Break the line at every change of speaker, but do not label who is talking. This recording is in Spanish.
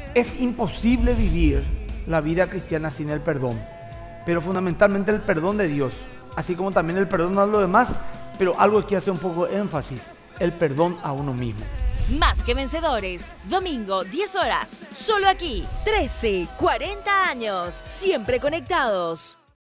Es imposible vivir la vida cristiana sin el perdón, pero fundamentalmente el perdón de Dios, así como también el perdón a los demás, pero algo que hace un poco énfasis, el perdón a uno mismo.
Más que Vencedores, domingo 10 horas, solo aquí, 13, 40 años, siempre conectados.